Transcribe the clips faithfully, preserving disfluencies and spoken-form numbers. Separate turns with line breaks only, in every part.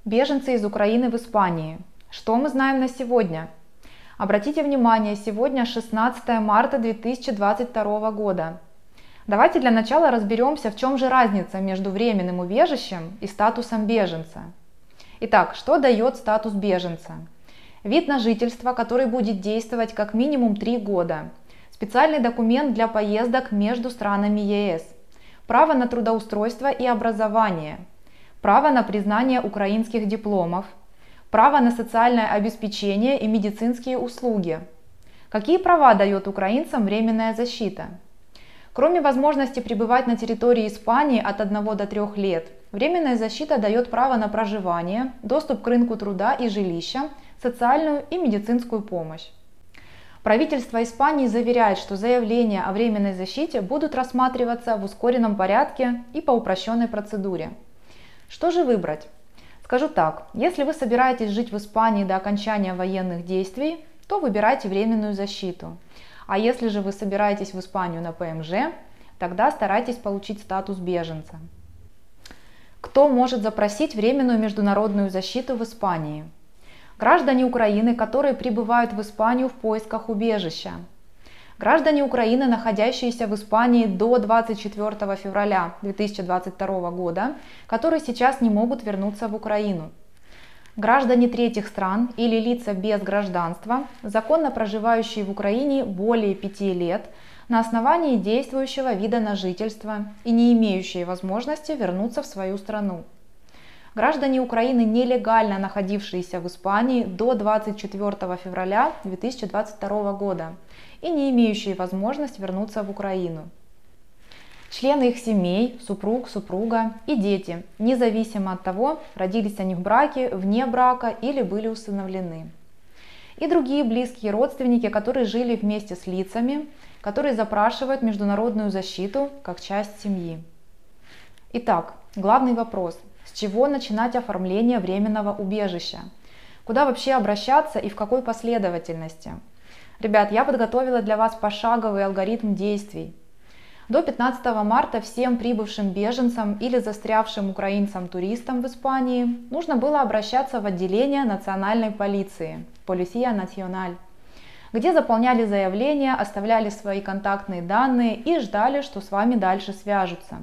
Беженцы из Украины в Испании. Что мы знаем на сегодня? Обратите внимание, сегодня шестнадцатое марта две тысячи двадцать второго года. Давайте для начала разберемся, в чем же разница между временным убежищем и статусом беженца. Итак, что дает статус беженца? Вид на жительство, который будет действовать как минимум три года. Специальный документ для поездок между странами Е С. Право на трудоустройство и образование. Право на признание украинских дипломов. Право на социальное обеспечение и медицинские услуги. Какие права дает украинцам временная защита? Кроме возможности пребывать на территории Испании от одного до трёх лет, временная защита дает право на проживание, доступ к рынку труда и жилища, социальную и медицинскую помощь. Правительство Испании заверяет, что заявления о временной защите будут рассматриваться в ускоренном порядке и по упрощенной процедуре. Что же выбрать? Скажу так, если вы собираетесь жить в Испании до окончания военных действий, то выбирайте временную защиту. А если же вы собираетесь в Испанию на П М Ж, тогда старайтесь получить статус беженца. Кто может запросить временную международную защиту в Испании? Граждане Украины, которые прибывают в Испанию в поисках убежища. Граждане Украины, находящиеся в Испании до двадцать четвёртого февраля две тысячи двадцать второго года, которые сейчас не могут вернуться в Украину. Граждане третьих стран или лица без гражданства, законно проживающие в Украине более пяти лет на основании действующего вида на жительство и не имеющие возможности вернуться в свою страну. Граждане Украины, нелегально находившиеся в Испании до двадцать четвёртого февраля две тысячи двадцать второго года и не имеющие возможность вернуться в Украину. Члены их семей, супруг, супруга и дети, независимо от того, родились они в браке, вне брака или были усыновлены. И другие близкие родственники, которые жили вместе с лицами, которые запрашивают международную защиту как часть семьи. Итак, главный вопрос. С чего начинать оформление временного убежища? Куда вообще обращаться и в какой последовательности? Ребят, я подготовила для вас пошаговый алгоритм действий. До пятнадцатого марта всем прибывшим беженцам или застрявшим украинцам-туристам в Испании нужно было обращаться в отделение национальной полиции Policía Nacional, где заполняли заявление, оставляли свои контактные данные и ждали, что с вами дальше свяжутся.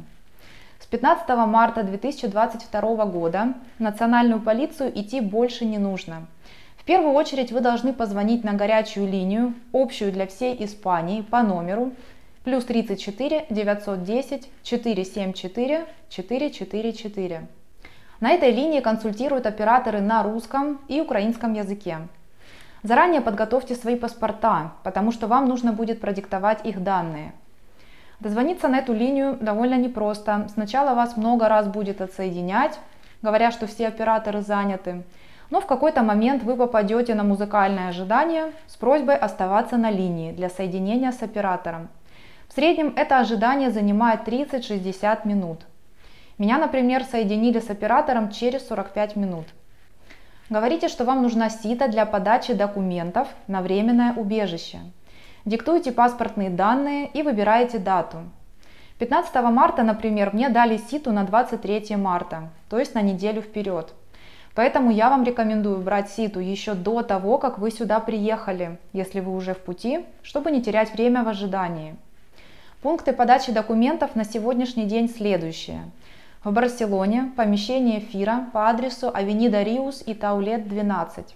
С пятнадцатого марта две тысячи двадцать второго года в национальную полицию идти больше не нужно. В первую очередь вы должны позвонить на горячую линию, общую для всей Испании, по номеру плюс тридцать четыре девятьсот десять четыреста семьдесят четыре четыреста четырьдесят четыре. На этой линии консультируют операторы на русском и украинском языке. Заранее подготовьте свои паспорта, потому что вам нужно будет продиктовать их данные. Дозвониться на эту линию довольно непросто. Сначала вас много раз будет отсоединять, говоря, что все операторы заняты. Но в какой-то момент вы попадете на музыкальное ожидание с просьбой оставаться на линии для соединения с оператором. В среднем это ожидание занимает тридцать-шестьдесят минут. Меня, например, соединили с оператором через сорок пять минут. Говорите, что вам нужна сита для подачи документов на временное убежище. Диктуйте паспортные данные и выбираете дату. пятнадцатого марта, например, мне дали ситу на двадцать третье марта, то есть на неделю вперед. Поэтому я вам рекомендую брать ситу еще до того, как вы сюда приехали, если вы уже в пути, чтобы не терять время в ожидании. Пункты подачи документов на сегодняшний день следующие. В Барселоне помещение Фира по адресу Авенида Риус и Таулет двенадцать.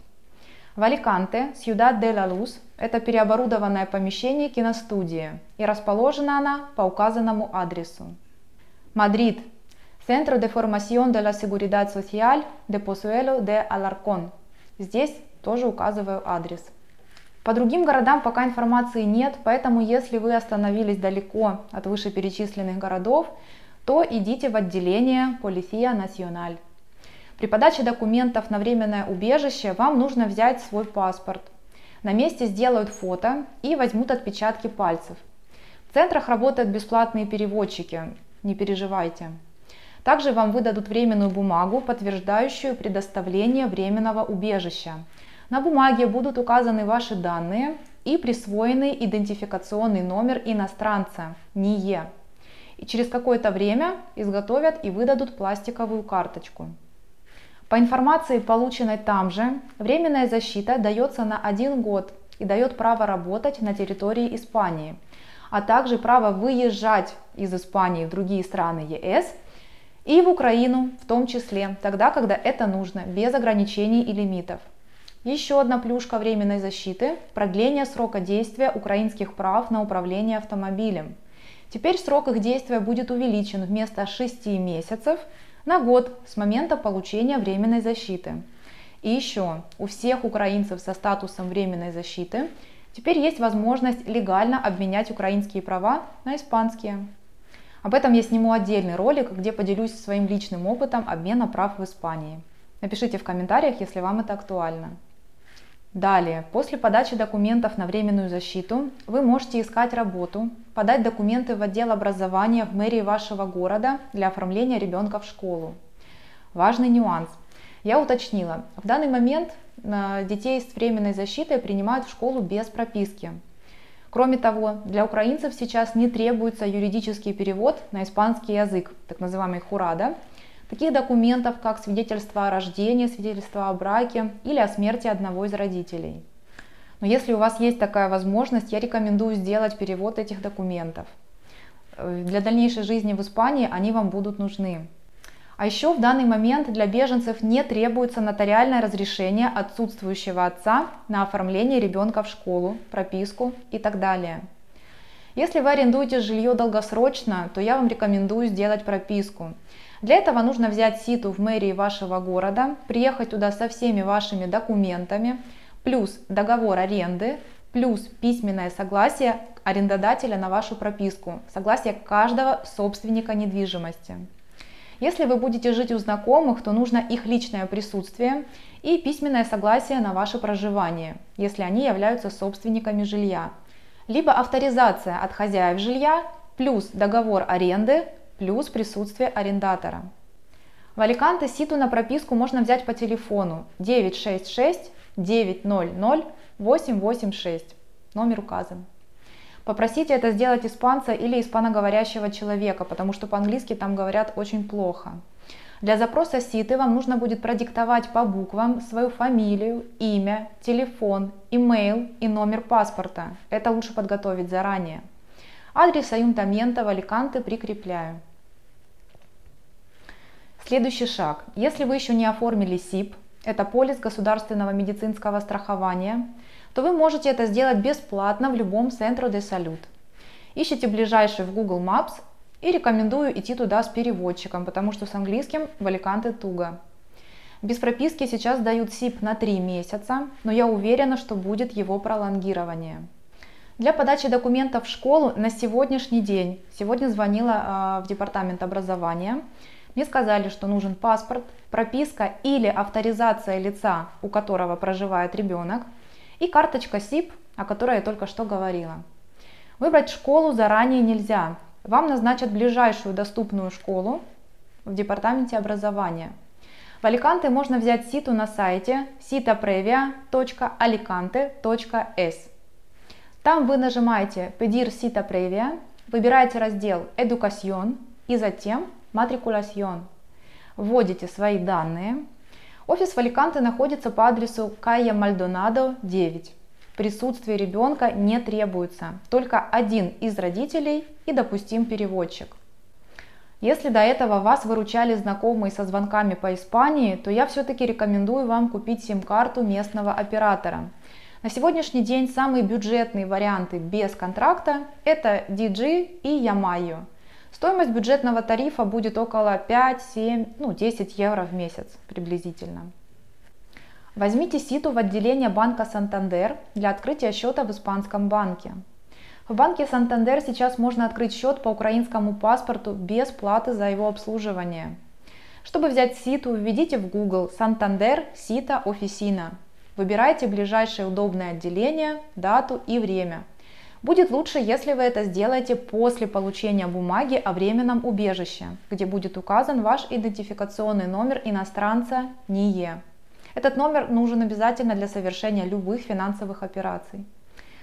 В Аликанте Сьюдад де ла Лус это переоборудованное помещение киностудии, и расположена она по указанному адресу. Мадрид. Centro de Formación de la Seguridad Social de Pozuelo de Alarcón. Здесь тоже указываю адрес. По другим городам пока информации нет, поэтому если вы остановились далеко от вышеперечисленных городов, то идите в отделение Policía Nacional. При подаче документов на временное убежище вам нужно взять свой паспорт. На месте сделают фото и возьмут отпечатки пальцев. В центрах работают бесплатные переводчики, не переживайте. Также вам выдадут временную бумагу, подтверждающую предоставление временного убежища. На бумаге будут указаны ваши данные и присвоенный идентификационный номер иностранца НИЕ. И через какое-то время изготовят и выдадут пластиковую карточку. По информации, полученной там же, временная защита дается на один год и дает право работать на территории Испании, а также право выезжать из Испании в другие страны ЕС и в Украину в том числе, тогда, когда это нужно, без ограничений и лимитов. Еще одна плюшка временной защиты – продление срока действия украинских прав на управление автомобилем. Теперь срок их действия будет увеличен вместо шести месяцев на год с момента получения временной защиты. И еще у всех украинцев со статусом временной защиты теперь есть возможность легально обменять украинские права на испанские. Об этом я сниму отдельный ролик, где поделюсь своим личным опытом обмена прав в Испании. Напишите в комментариях, если вам это актуально. Далее, после подачи документов на временную защиту, вы можете искать работу, подать документы в отдел образования в мэрии вашего города для оформления ребенка в школу. Важный нюанс. Я уточнила, в данный момент детей с временной защитой принимают в школу без прописки. Кроме того, для украинцев сейчас не требуется юридический перевод на испанский язык, так называемый «хурада», таких документов, как свидетельство о рождении, свидетельство о браке или о смерти одного из родителей. Но если у вас есть такая возможность, я рекомендую сделать перевод этих документов. Для дальнейшей жизни в Испании они вам будут нужны. А еще в данный момент для беженцев не требуется нотариальное разрешение отсутствующего отца на оформление ребенка в школу, прописку и так далее. Если вы арендуете жилье долгосрочно, то я вам рекомендую сделать прописку. Для этого нужно взять ситу в мэрии вашего города, приехать туда со всеми вашими документами, плюс договор аренды, плюс письменное согласие арендодателя на вашу прописку, согласие каждого собственника недвижимости. Если вы будете жить у знакомых, то нужно их личное присутствие и письменное согласие на ваше проживание, если они являются собственниками жилья. Либо авторизация от хозяев жилья, плюс договор аренды, плюс присутствие арендатора. В Аликанте ситу на прописку можно взять по телефону девять шесть шесть девять ноль ноль восемь восемь шесть, номер указан. Попросите это сделать испанца или испаноговорящего человека, потому что по-английски там говорят очень плохо. Для запроса ситы вам нужно будет продиктовать по буквам свою фамилию, имя, телефон, имейл и номер паспорта. Это лучше подготовить заранее. Адрес Аюнтамента в Аликанте прикрепляю. Следующий шаг. Если вы еще не оформили СИП, это полис государственного медицинского страхования, то вы можете это сделать бесплатно в любом Centro de Salud. Ищите ближайший в Google Maps и рекомендую идти туда с переводчиком, потому что с английским в Аликанте туго. Без прописки сейчас дают СИП на три месяца, но я уверена, что будет его пролонгирование. Для подачи документов в школу на сегодняшний день, сегодня звонила э, в департамент образования, мне сказали, что нужен паспорт, прописка или авторизация лица, у которого проживает ребенок, и карточка СИП, о которой я только что говорила. Выбрать школу заранее нельзя. Вам назначат ближайшую доступную школу в департаменте образования. В Аликанте можно взять ситу на сайте citaprevia точка alicante точка es. Там вы нажимаете «Pedir cita previa», выбираете раздел «Educación» и затем «Matriculación». Вводите свои данные. Офис в Аликанте находится по адресу Кайя Мальдонадо, девять. Присутствие ребенка не требуется, только один из родителей и допустим переводчик. Если до этого вас выручали знакомые со звонками по Испании, то я все-таки рекомендую вам купить сим-карту местного оператора. На сегодняшний день самые бюджетные варианты без контракта – это ди джи и Ямайо. Стоимость бюджетного тарифа будет около пять, семь, ну, десять евро в месяц приблизительно. Возьмите ситу в отделение банка Сантандер для открытия счета в испанском банке. В банке Сантандер сейчас можно открыть счет по украинскому паспорту без платы за его обслуживание. Чтобы взять ситу, введите в Google «Сантандер Сита Офисина». Выбирайте ближайшее удобное отделение, дату и время. Будет лучше, если вы это сделаете после получения бумаги о временном убежище, где будет указан ваш идентификационный номер иностранца НИЕ. Этот номер нужен обязательно для совершения любых финансовых операций.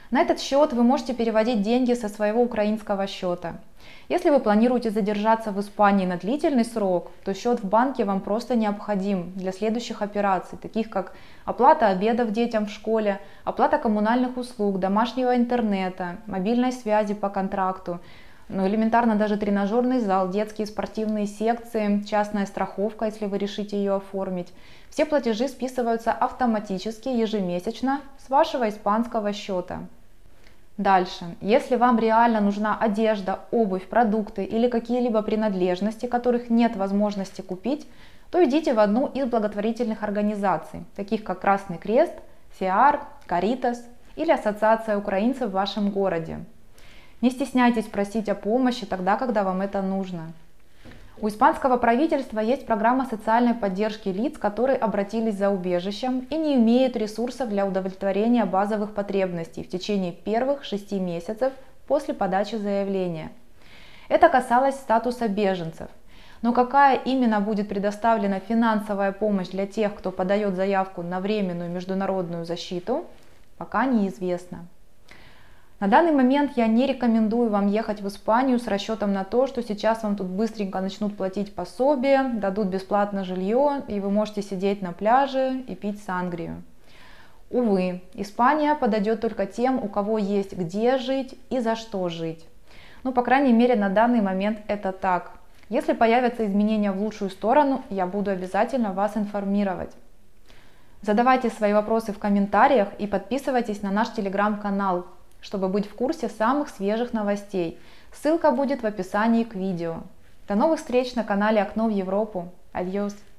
На этот счет вы можете переводить деньги со своего украинского счета. Если вы планируете задержаться в Испании на длительный срок, то счет в банке вам просто необходим для следующих операций, таких как оплата обедов детям в школе, оплата коммунальных услуг, домашнего интернета, мобильной связи по контракту, ну, элементарно даже тренажерный зал, детские спортивные секции, частная страховка, если вы решите ее оформить. Все платежи списываются автоматически ежемесячно с вашего испанского счета. Дальше. Если вам реально нужна одежда, обувь, продукты или какие-либо принадлежности, которых нет возможности купить, то идите в одну из благотворительных организаций, таких как Красный Крест, СИАР, Каритас или Ассоциация украинцев в вашем городе. Не стесняйтесь просить о помощи тогда, когда вам это нужно. У испанского правительства есть программа социальной поддержки лиц, которые обратились за убежищем и не имеют ресурсов для удовлетворения базовых потребностей в течение первых шести месяцев после подачи заявления. Это касалось статуса беженцев. Но какая именно будет предоставлена финансовая помощь для тех, кто подает заявку на временную международную защиту, пока неизвестно. На данный момент я не рекомендую вам ехать в Испанию с расчетом на то, что сейчас вам тут быстренько начнут платить пособие, дадут бесплатно жилье, и вы можете сидеть на пляже и пить сангрию. Увы, Испания подойдет только тем, у кого есть где жить и за что жить. Ну, по крайней мере, на данный момент это так. Если появятся изменения в лучшую сторону, я буду обязательно вас информировать. Задавайте свои вопросы в комментариях и подписывайтесь на наш телеграм-канал, чтобы быть в курсе самых свежих новостей. Ссылка будет в описании к видео. До новых встреч на канале Окно в Европу. Адьос!